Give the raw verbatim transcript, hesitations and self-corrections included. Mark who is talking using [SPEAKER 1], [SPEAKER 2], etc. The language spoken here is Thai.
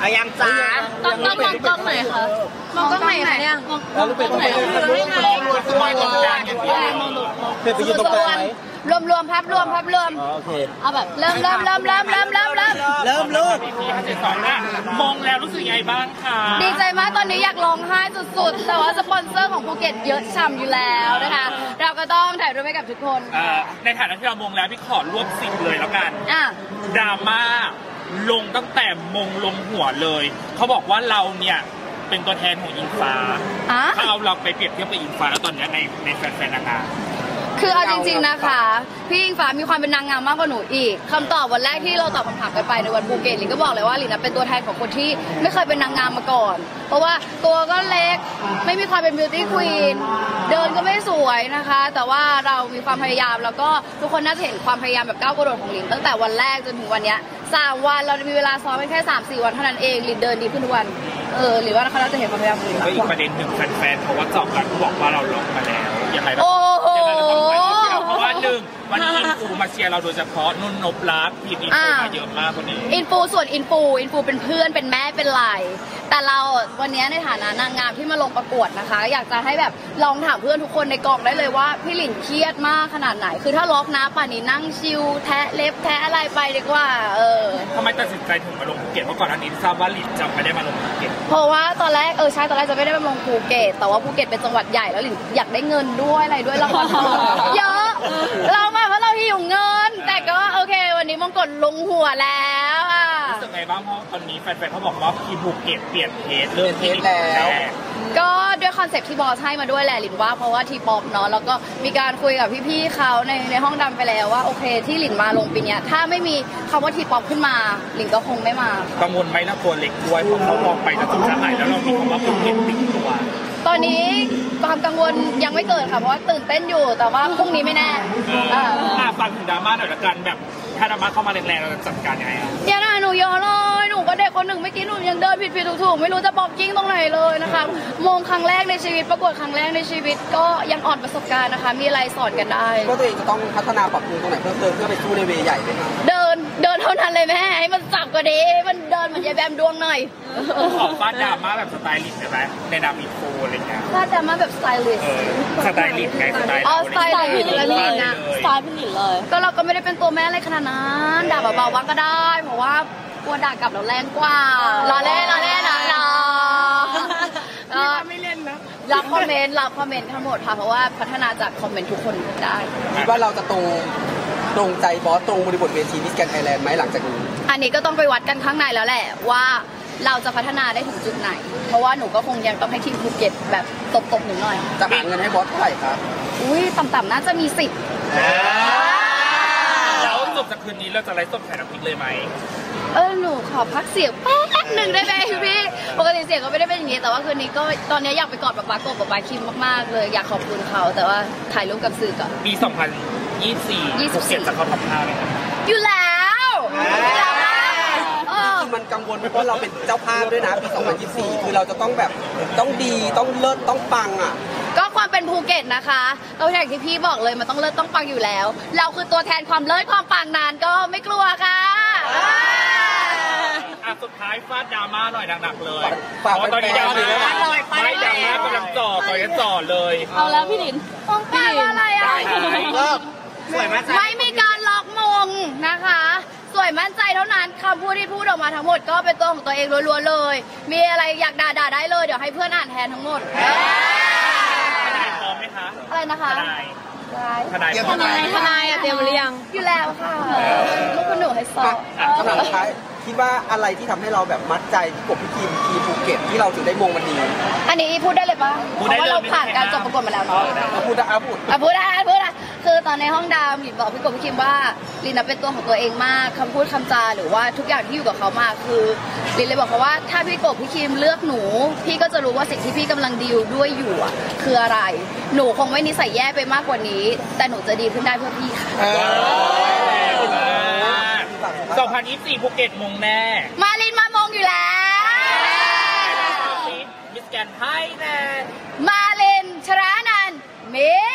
[SPEAKER 1] อายังจ้า
[SPEAKER 2] ต้องต้องมองกล้องไหนคะมองกล้องไหนคะเนี่ยมองกล้องไหนมองรวมตัวตรงกลางอย่างเดียว
[SPEAKER 1] เป็นไปยืนตรงกลางไหม
[SPEAKER 3] รวมรวมภาพรวมภาพรวม
[SPEAKER 1] โอเค
[SPEAKER 3] เอาแบบเริ่มเริ่มเริ่มเริ่มเริ่มเริ่มเริ่ม
[SPEAKER 1] เริ่มลูก
[SPEAKER 4] พี่ห้าเจ็ดสองนะมองแล้วรู้สึกยังไงบ้างคะ
[SPEAKER 3] ดีใจมากตอนนี้อยากร้องไห้สุดๆแต่ว่าสปอนเซอร์ของภูเก็ตเยอะช่ำอยู่แล้วนะคะเราก็ต้องถ่ายรูปให้กับทุกคน
[SPEAKER 4] ในฐานะที่เรามองแล้วพี่ขอรวบสิบเลยแล้วกันดราม่าลงตั้งแต่มงลงหัวเลยเขาบอกว่าเราเนี่ยเป็นตัวแทนของอิงฟ้าถ้าเอาเราไปเปรียบเทียบกับอิงฟ้าแล้วตอนนี้ในในแฟนๆนางงาม
[SPEAKER 3] คือเอาจริงๆนะคะพี่อิงฟ้ามีความเป็นนางงามมากกว่าหนูอีกคำตอบวันแรกที่เราตอบคำถามกันไปในวันภูเก็ตลินก็บอกเลยว่าลินเป็นตัวแทนของคนที่ไม่เคยเป็นนางงามมาก่อนเพราะว่าตัวก็เล็กไม่มีความเป็นบิวตี้ควีนเดินก็ไม่สวยนะคะแต่ว่าเรามีความพยายามแล้วก็ทุกคนน่าจะเห็นความพยายามแบบก้าวกระโดดของลินตั้งแต่วันแรกจนถึงวันนี้สามวันเรามีเวลาซ้อมแค่สามสี่วันเท่านั้นเองลินเดินดีขึ้นทุกวันเออหรือว่าเขาน่าจะเห็นความพยายามของลิน
[SPEAKER 4] ก็อีกประเด็นหนึ่งแฟนๆเพราะว่าจอบกันบอกว่าเราลงมาแล้วยังไงบ้างเพราะว่าหนึ่งวันนี้อินฟูมาเชียร์เราโดยเฉพาะนุ่นนบลักษ์ทีมอินฟูมาเยอะมากคนนี้
[SPEAKER 3] อินฟูส่วนอินฟูอินฟูเป็นเพื่อนเป็นแม่เป็นไหลแต่เราวันนี้ในฐานะนางงามที่มาลงประกวดนะคะอยากจะให้แบบลองถามเพื่อนทุกคนในกองได้เลยว่าพี่หลินเครียดมากขนาดไหนคือถ้าล็อกนะป่านนี้นั่งชิลแทะเล็บแทะอะไรไปดีกว่าเออ
[SPEAKER 4] ทำไมตัดสินใจถึงมาลงภูเก็ตเมื่อก่อนอันนี้ทราบว่าหลินจะไม่ได้มาลงภูเก็ต
[SPEAKER 3] เพราะว่าตอนแรกเออใช่ตอนแรกจะไม่ได้มาลงภูเก็ตแต่ว่าภูเก็ตเป็นจังหวัดใหญ่แล้วหลินอยากได้เงินด้วยอะไรด้วยเราเยอะเรามาเพราะเราหิวเงินแต่ก็โอเควันนี้มงกฎลงหัวแล้วอ่ะ
[SPEAKER 4] รู้สึกไงบ้างเพราะตอนนี้แฟนๆเขาบอกว่าพี่ภูเก็ตเปลี่ยนเทสเริ่ม
[SPEAKER 1] เทสแล้ว
[SPEAKER 3] ก็ด้วยคอนเซ็ปต์ที่บอสให้มาด้วยแหละหลินว่าเพราะว่าทีป๊อปเนาะแล้วก็มีการคุยกับพี่ๆเขาในในห้องดำไปแล้วว่าโอเคที่หลินมาลงปีนี้ถ้าไม่มีคำว่าทีป๊อปขึ้นมาหลินก็คงไม่มา
[SPEAKER 4] กังวลไหมนะตัวเล็กด้วยเพราะเขามองไปจะจุดจะหายแล้วเรามีคำว่าภูเก็ตติดตัว
[SPEAKER 3] ตอนนี้ความกังวลยังไม่เกิดค่ะเพราะว่าตื่นเต้นอยู่แต่ว่าพรุ่งนี้ไม่แน่
[SPEAKER 4] อ่าฟังถึงดราม่าหน่อยละกันแบบถ้าดราม่าเข้ามาแรงๆเราจะจัดการยังไงอ่ะ
[SPEAKER 3] อย่าด่าหนูเยอะเลยหนูก็เด็กคนหนึ่งเมื่อกี้หนูยังเดินผิดผิดถูกๆไม่รู้จะบอกกิ้งตรงไหนเลยนะคะมงครั้งแรกในชีวิตประกวดครั้งแรกในชีวิตก็ยังอ่อนประสบการณ์นะคะมีอะไรสอนกันได้
[SPEAKER 1] ก็ตัวเองจะต้องพัฒนาปรับปรุงตรงไหนเพิ่มเติมเพื่อไปสู้ในเวใหญ่ไหมครับ
[SPEAKER 3] เดินเดินเท่านั้นเลยแม่ให้มันจับก็ดีมันเดินเหมือนยายแบมดวงหน่อย
[SPEAKER 4] ขอฟาดดราม่าแบบสไตลิสต์ได้ไหมในนามอินโฟอะไรเงี้ย
[SPEAKER 3] ฟาดดราม่าแบบสไตลิสต์
[SPEAKER 4] สไตลิสต์ไงสไตล์
[SPEAKER 3] อ๋อสไตลิสต์แล้วนี่นะ
[SPEAKER 2] สไตล์เป็นหลินเลย
[SPEAKER 3] ก็เราก็ไม่ได้เป็นตัวแม่อะไรขนาดนั้นด่าเบาๆว่าก็ได้เพราะว่ากลัวด่ากลับเราแรงกว่าเราเล่นเราเล่นนะเรา
[SPEAKER 2] ไม่เล่นนะ
[SPEAKER 3] รับคอมเมนต์รับคอมเมนต์ทั้งหมดค่ะเพราะว่าพัฒนาจากคอมเมนต์ทุกคนได้
[SPEAKER 1] คิดว่าเราจะตรงตรงใจบอสตรงบริบทเวทีมิสแกรนด์ไทยแลนด์ไหมหลังจากนี้
[SPEAKER 3] อันนี้ก็ต้องไปวัดกันข้างในแล้วแหละว่าเราจะพัฒนาได้ถึงจุดไหนเพราะว่าหนูก็คงยังต้องให้ทีมภูเก็ตแบบตบๆหนูหน่อย
[SPEAKER 1] จะหาเงินให้บอสเท่าไหร่ครับ
[SPEAKER 3] อุ้ยต่ำๆน่าจะมีสิบ
[SPEAKER 4] แล้วจบจากคืนนี้เราจะไลฟ์สดขายน้ำพริกเลยไหม
[SPEAKER 3] เออหนูขอพักเสียงแป๊บหนึ่งได้ไหมพี่ปกติเสียงก็ไม่ได้เป็นอย่างนี้แต่ว่าคืนนี้ก็ตอนนี้อยากไปกอดป๊าป๊ากบป๊าป๊าคิมมากๆเลยอยากขอบคุณเขาแต่ว่าถ่ายรูปกับสื่อก่อน
[SPEAKER 4] ปีสองพันยี่สิบสี่ภูเก็ตจะเข้าท็อปห้าไหมครับ
[SPEAKER 3] อยู่แล้ว
[SPEAKER 1] คือมันกังวลเพราะเราเป็นเจ้าภาพด้วยนะปีสองพันยี่สิบสี่คือเราจะต้องแบบต้องดีต้องเลิศต้องปังอ่ะ
[SPEAKER 3] ก็ความเป็นภูเก็ตนะคะก็อย่างที่พี่บอกเลยมันต้องเลิศต้องปังอยู่แล้วเราคือตัวแทนความเลิศความปังนานก็ไม่กลัวค่ะ
[SPEAKER 4] อ่ะสุดท้ายฟาดดราม่าหน่อยหนักๆเลยเพราะตอนนี้ดราม่าไม่ดราม่ากำลังจ่อตอนนี้จ่อเลย
[SPEAKER 2] เอาแล้วพี่หลิน
[SPEAKER 3] ต้องแปลว่าอะไรอ่ะ
[SPEAKER 1] สวยมาก
[SPEAKER 3] ไม่มีการล็อกมงนะคะสวยมั่นใจเท่านั้นคำพูดที่พูดออกมาทั้งหมดก็เป็นตัวของตัวเองล้วนๆเลยมีอะไรอยากด่าด่าได้เลยเดี๋ยวให้เพื่อนอ่านแทนทั้งหมด
[SPEAKER 4] ทนายพร้อมไหมคะ
[SPEAKER 3] อะไรนะคะ
[SPEAKER 4] ทนายทนาย
[SPEAKER 2] ทนายทนายเตรียมหรือยัง
[SPEAKER 3] อยู่แล้วค่ะลูกคุณหนูให้สอบ
[SPEAKER 1] คำถามสุดท้ายคิดว่าอะไรที่ทำให้เราแบบมัดใจพี่กบพี่คิมทีภูเก็ตที่เราถึงได้มงวันนี้
[SPEAKER 3] อันนี้พูดได้เลยปะเพราะว่าเราผ่านการจบประกวดมาแล้วเนาะ
[SPEAKER 1] พูดได้พูด
[SPEAKER 3] พูดได้พูดได้คือตอนในห้องดาวหลินบอกพี่กบพี่คิมว่าลินเป็นตัวของตัวเองมากคำพูดคำจาหรือว่าทุกอย่างที่อยู่กับเขามาคือลินเลยบอกเขาว่าถ้าพี่กบพี่คิมเลือกหนูพี่ก็จะรู้ว่าสิ่งที่พี่กำลังดีลด้วยอยู่อ่ะคืออะไรหนูคงไม่นิสัยแย่ไปมากกว่านี้แต่หนูจะดีขึ้นได้เพื่อพี่ค่ะ
[SPEAKER 4] สองพันยี่สิบสี่ภูเก็ตมงแน่
[SPEAKER 3] มาลินมามงอยู่แล้ว
[SPEAKER 4] มิสแกรนด์ไทยแลนด์
[SPEAKER 3] มาลินชรานันท์มิ